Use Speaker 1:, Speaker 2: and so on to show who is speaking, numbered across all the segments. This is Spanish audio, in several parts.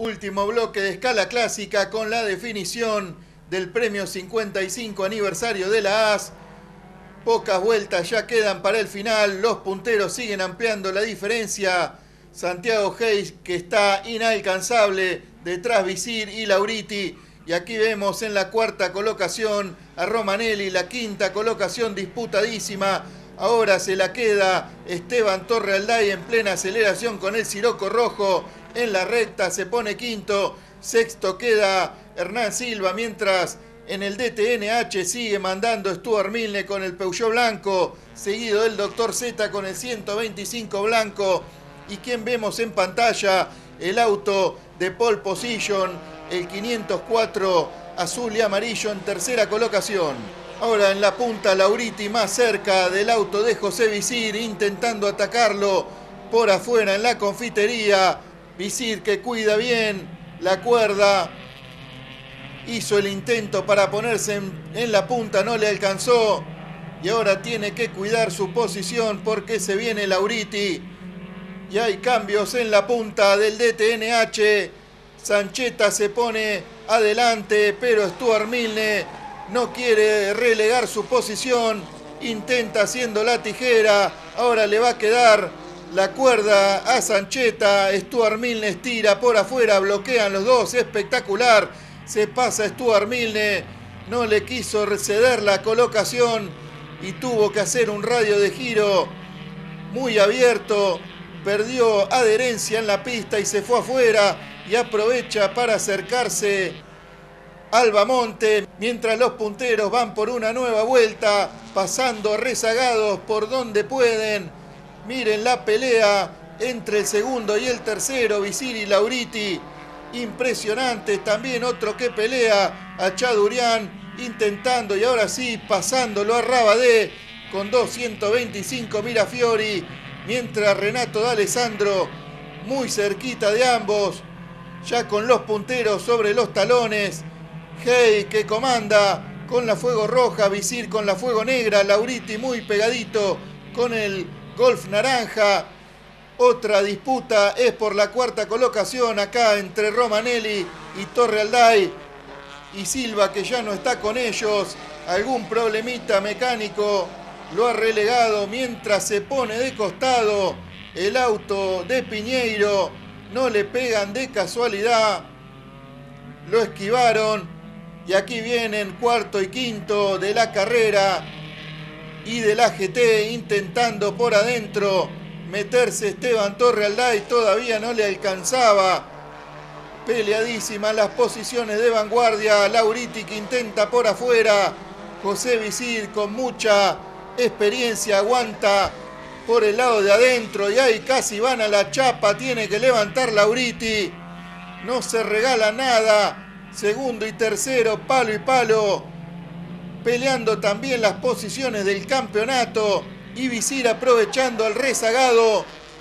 Speaker 1: Último bloque de Escala Clásica con la definición del premio 55 aniversario de la AS. Pocas vueltas ya quedan para el final. Los punteros siguen ampliando la diferencia. Santiago Hayes, que está inalcanzable, detrás Visir y Lauriti. Y aquí vemos en la cuarta colocación a Romanelli, la quinta colocación disputadísima. Ahora se la queda Esteban Torrealday en plena aceleración con el siroco rojo. En la recta se pone quinto. Sexto queda Hernán Silva, mientras en el DTNH sigue mandando Stuart Milne con el Peugeot blanco, seguido del Dr. Z con el 125 blanco. ¿Y quién vemos en pantalla? El auto de pole position, el 504 azul y amarillo en tercera colocación. Ahora en la punta Lauriti, más cerca del auto de José Visir, intentando atacarlo por afuera en la confitería. Visir, que cuida bien la cuerda, hizo el intento para ponerse en la punta, no le alcanzó. Y ahora tiene que cuidar su posición porque se viene Lauriti. Y hay cambios en la punta del DTNH. Sancheta se pone adelante, pero Stuart Milne no quiere relegar su posición. Intenta haciendo la tijera. Ahora le va a quedar la cuerda a Sancheta. Stuart Milne estira por afuera, bloquean los dos. Espectacular. Se pasa Stuart Milne. No le quiso ceder la colocación y tuvo que hacer un radio de giro muy abierto. Perdió adherencia en la pista y se fue afuera, y aprovecha para acercarse al Bamonte, mientras los punteros van por una nueva vuelta, pasando rezagados por donde pueden. Miren la pelea entre el segundo y el tercero, Visir y Lauriti. Impresionante. También otro que pelea, a Chadurian, intentando, y ahora sí, pasándolo a Rabadé con 225 Mirafiori. Mientras Renato D'Alessandro muy cerquita de ambos, ya con los punteros sobre los talones. Hey, que comanda con la fuego roja, Visir con la fuego negra, Lauriti muy pegadito con el Golf naranja. Otra disputa es por la cuarta colocación acá entre Romanelli y Torrealday. Y Silva, que ya no está con ellos, algún problemita mecánico lo ha relegado, mientras se pone de costado el auto de Piñeiro. No le pegan de casualidad, lo esquivaron. Y aquí vienen cuarto y quinto de la carrera y de la GT, intentando por adentro meterse Esteban Torrealday. Todavía no le alcanzaba. Peleadísimas las posiciones de vanguardia. Lauriti, que intenta por afuera. José Visir, con mucha experiencia, aguanta por el lado de adentro, y ahí casi van a la chapa. Tiene que levantar Lauriti, no se regala nada. Segundo y tercero, palo y palo, peleando también las posiciones del campeonato. Y Visir, aprovechando el rezagado,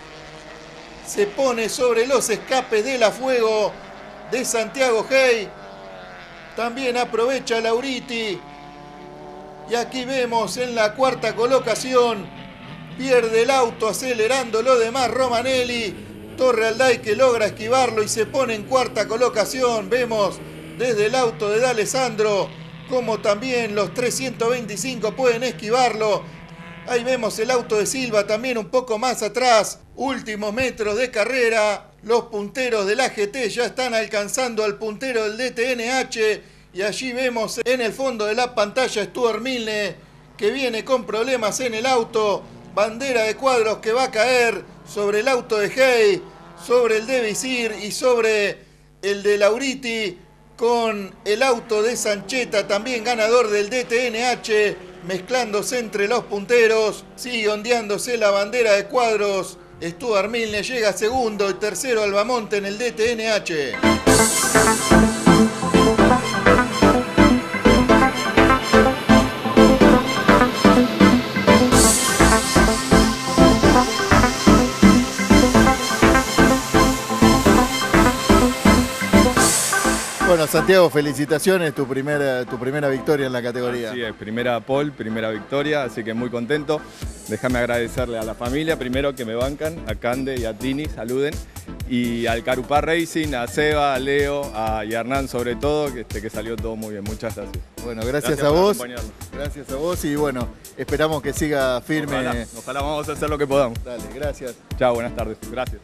Speaker 1: se pone sobre los escapes de la fuego de Santiago Hey. También aprovecha Lauriti. Y aquí vemos en la cuarta colocación, pierde el auto acelerando lo demás Romanelli. Torrealday, que logra esquivarlo y se pone en cuarta colocación. Vemos desde el auto de D'Alessandro como también los 325 pueden esquivarlo. Ahí vemos el auto de Silva también un poco más atrás. Últimos metros de carrera. Los punteros de la GT ya están alcanzando al puntero del DTNH. Y allí vemos en el fondo de la pantalla Stuart Milne, que viene con problemas en el auto. Bandera de cuadros que va a caer sobre el auto de Hey, sobre el de Visir y sobre el de Lauriti, con el auto de Sancheta, también ganador del DTNH, mezclándose entre los punteros. Sigue ondeándose la bandera de cuadros. Stuart Milne llega segundo y tercero Albamonte en el DTNH. Bueno, Santiago, felicitaciones, tu primera victoria en la categoría.
Speaker 2: Sí, es primera pole, primera victoria, así que muy contento. Déjame agradecerle a la familia, primero que me bancan, a Cande y a Tini, saluden. y al Carupá Racing, a Seba, a Leo y a Hernán sobre todo, que salió todo muy bien. Muchas gracias.
Speaker 1: Bueno, gracias a vos. Gracias a vos y bueno, esperamos que siga firme.
Speaker 2: Ojalá vamos a hacer lo que podamos.
Speaker 1: Dale, gracias.
Speaker 2: Chao, buenas tardes. Gracias.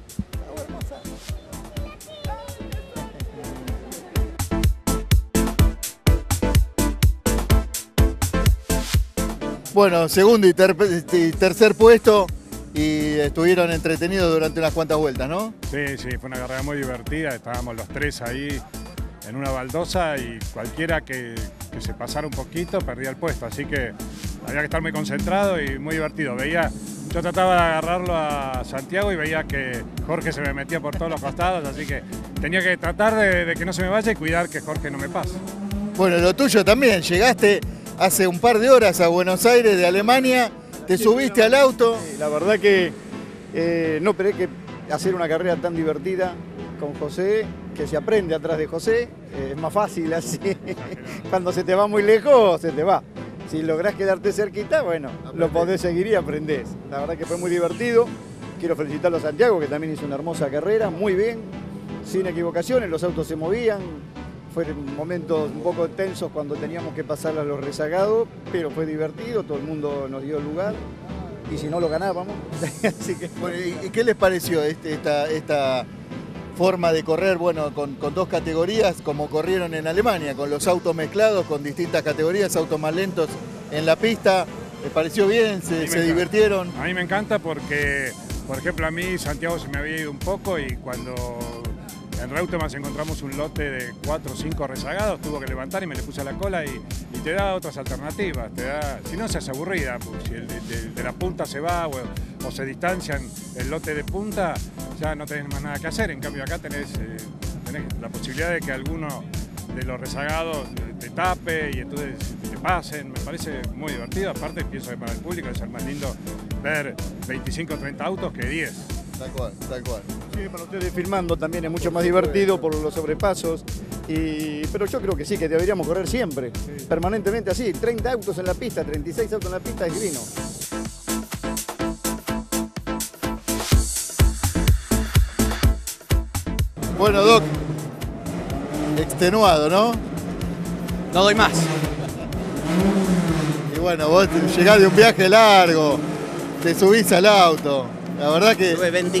Speaker 1: Bueno, segundo y tercer puesto y estuvieron entretenidos durante unas cuantas vueltas, ¿no?
Speaker 3: Sí, fue una carrera muy divertida, estábamos los tres ahí en una baldosa y cualquiera que se pasara un poquito perdía el puesto, así que había que estar muy concentrado y muy divertido. Yo trataba de agarrarlo a Santiago y veía que Jorge se me metía por todos los costados, así que tenía que tratar de que no se me vaya y cuidar que Jorge no me pase.
Speaker 1: Bueno, lo tuyo también, llegaste hace un par de horas a Buenos Aires de Alemania, te subiste al auto.
Speaker 4: Sí, la verdad que no esperé que hacer una carrera tan divertida con José, que se aprende atrás de José, es más fácil así. Cuando se te va muy lejos, se te va. Si lográs quedarte cerquita, bueno, lo podés seguir y aprendés. La verdad que fue muy divertido. Quiero felicitarlo a Santiago, que también hizo una hermosa carrera, muy bien, sin equivocaciones, los autos se movían. Fueron momentos un poco tensos cuando teníamos que pasar a los rezagados, pero fue divertido, todo el mundo nos dio lugar y si no lo ganábamos. Así que...
Speaker 1: Bueno, ¿y qué les pareció esta forma de correr, bueno, con dos categorías como corrieron en Alemania, con los autos mezclados, con distintas categorías, autos más lentos en la pista? ¿Les pareció bien? ¿Se divirtieron?
Speaker 3: A mí me encanta porque, por ejemplo, a mí Santiago se me había ido un poco y cuando en Reutemann encontramos un lote de 4 o 5 rezagados, tuvo que levantar y me le puse a la cola y te da otras alternativas, si no se hace aburrida, pues, si el de la punta se va o se distancian el lote de punta, ya no tenés más nada que hacer. En cambio acá tenés la posibilidad de que alguno de los rezagados te tape y entonces te pasen. Me parece muy divertido, aparte pienso que para el público es más lindo ver 25 o 30 autos que 10.
Speaker 1: Tal cual, tal cual.
Speaker 4: Sí, para ustedes filmando también es mucho más divertido por los sobrepasos, pero yo creo que sí, que deberíamos correr siempre, permanentemente así, 30 autos en la pista, 36 autos en la pista es divino.
Speaker 1: Bueno, Doc, extenuado, ¿no?
Speaker 5: No doy más.
Speaker 1: Y bueno, vos llegás de un viaje largo, te subís al auto. La verdad que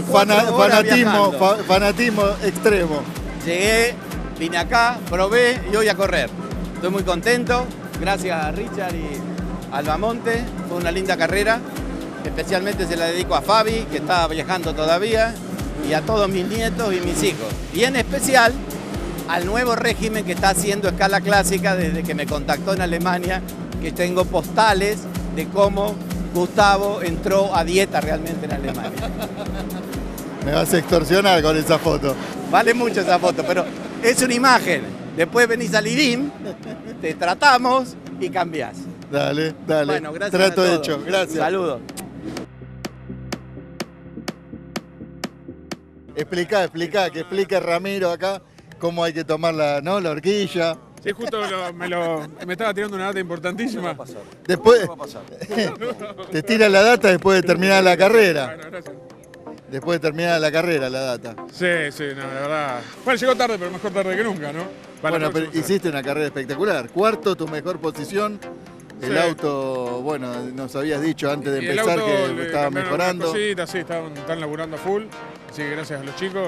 Speaker 1: fanatismo extremo.
Speaker 5: Llegué, vine acá, probé y voy a correr. Estoy muy contento, gracias a Richard y Albamonte, fue una linda carrera. Especialmente se la dedico a Fabi, que estaba viajando todavía, y a todos mis nietos y mis hijos. Y en especial al nuevo régimen que está haciendo Escala Clásica desde que me contactó en Alemania, que tengo postales de cómo Gustavo entró a dieta realmente en Alemania.
Speaker 1: Me vas a extorsionar con esa foto.
Speaker 5: Vale mucho esa foto, pero es una imagen. Después venís al Lidim, te tratamos y cambiás.
Speaker 1: Dale.
Speaker 5: Bueno, gracias
Speaker 1: Trato
Speaker 5: a todos.
Speaker 1: hecho, gracias.
Speaker 5: Saludos.
Speaker 1: Que explique Ramiro acá cómo hay que tomar la horquilla.
Speaker 6: Sí, justo me estaba tirando una data importantísima.
Speaker 1: Después te tira la data después de terminar la carrera.
Speaker 6: Bueno, gracias.
Speaker 1: Después de terminar la carrera, la data.
Speaker 6: Sí, no, la verdad. Bueno, llegó tarde, pero mejor tarde que nunca, ¿no?
Speaker 1: Bueno, pero hiciste una carrera espectacular. Cuarto, tu mejor posición. El auto, bueno, nos habías dicho antes de empezar que estaba mejorando.
Speaker 6: Cositas, sí, están laburando a full. Así que gracias a los chicos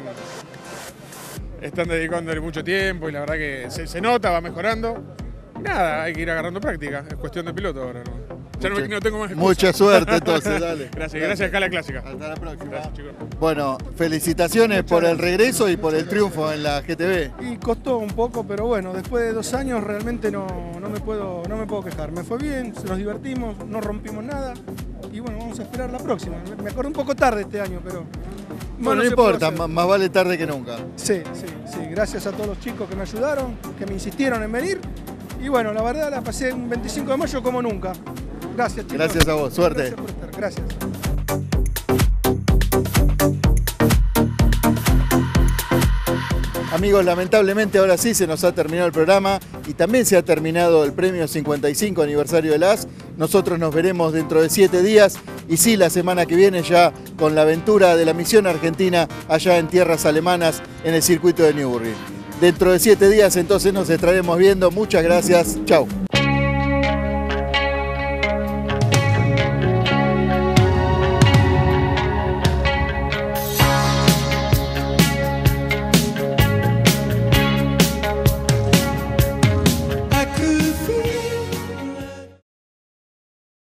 Speaker 6: que están dedicándole mucho tiempo y la verdad que se nota, va mejorando. Y nada, hay que ir agarrando práctica. Es cuestión de piloto ahora, ¿no? Ya no tengo más excusas.
Speaker 1: Mucha suerte entonces, dale.
Speaker 6: Gracias Escala Clásica.
Speaker 1: Hasta la próxima.
Speaker 6: Gracias, chicos.
Speaker 1: Bueno, felicitaciones por el regreso y por el triunfo en la GTV.
Speaker 7: Y costó un poco, pero bueno, después de 2 años realmente no me puedo quejar. Me fue bien, nos divertimos, no rompimos nada y bueno, vamos a esperar la próxima. Me acordé un poco tarde este año, pero...
Speaker 1: Bueno, no importa, más vale tarde que nunca.
Speaker 7: Sí, gracias a todos los chicos que me ayudaron, que me insistieron en venir y bueno, la verdad la pasé un 25 de mayo como nunca. Gracias, chicos.
Speaker 1: Gracias a vos, suerte.
Speaker 7: Gracias por estar, gracias.
Speaker 1: Amigos, lamentablemente ahora sí se nos ha terminado el programa y también se ha terminado el premio 55 aniversario de la AS. Nosotros nos veremos dentro de 7 días y sí la semana que viene ya con la aventura de la misión argentina allá en tierras alemanas en el circuito de Nürburgring. Dentro de 7 días entonces nos estaremos viendo. Muchas gracias. Chau.